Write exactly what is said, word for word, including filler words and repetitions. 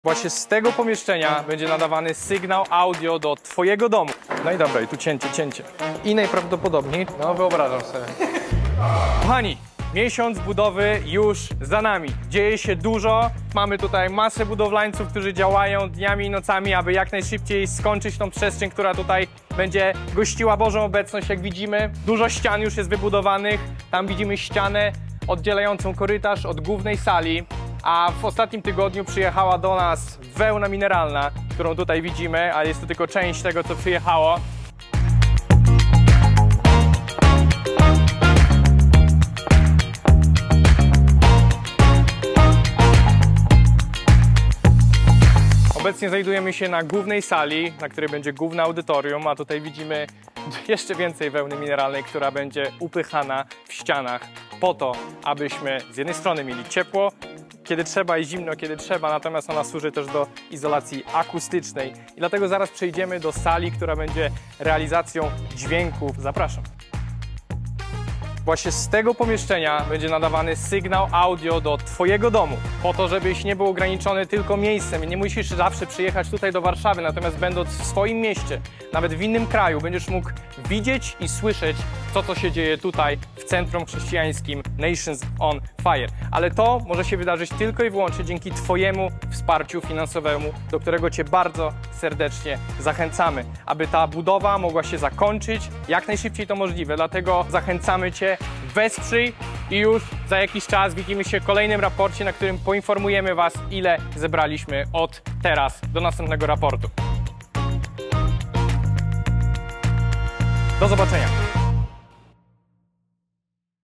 Właśnie z tego pomieszczenia będzie nadawany sygnał audio do twojego domu. No i dobra, i tu cięcie, cięcie. I najprawdopodobniej, no wyobrażam sobie. Kochani, miesiąc budowy już za nami. Dzieje się dużo. Mamy tutaj masę budowlańców, którzy działają dniami i nocami, aby jak najszybciej skończyć tą przestrzeń, która tutaj będzie gościła Bożą obecność, jak widzimy. Dużo ścian już jest wybudowanych. Tam widzimy ścianę oddzielającą korytarz od głównej sali. A w ostatnim tygodniu przyjechała do nas wełna mineralna, którą tutaj widzimy, ale jest to tylko część tego, co przyjechało. Obecnie znajdujemy się na głównej sali, na której będzie główne audytorium, a tutaj widzimy jeszcze więcej wełny mineralnej, która będzie upychana w ścianach po to, abyśmy z jednej strony mieli ciepło, kiedy trzeba, i zimno, kiedy trzeba, natomiast ona służy też do izolacji akustycznej. I dlatego zaraz przejdziemy do sali, która będzie realizacją dźwięków. Zapraszam. Właśnie z tego pomieszczenia będzie nadawany sygnał audio do twojego domu, po to, żebyś nie był ograniczony tylko miejscem. Nie musisz zawsze przyjechać tutaj do Warszawy, natomiast będąc w swoim mieście, nawet w innym kraju, będziesz mógł widzieć i słyszeć to, co się dzieje tutaj w centrum chrześcijańskim Nations on Fire. Ale to może się wydarzyć tylko i wyłącznie dzięki twojemu wsparciu finansowemu, do którego cię bardzo serdecznie zachęcamy, aby ta budowa mogła się zakończyć jak najszybciej to możliwe. Dlatego zachęcamy cię, wesprzyj i już za jakiś czas widzimy się w kolejnym raporcie, na którym poinformujemy was, ile zebraliśmy od teraz do następnego raportu. Do zobaczenia.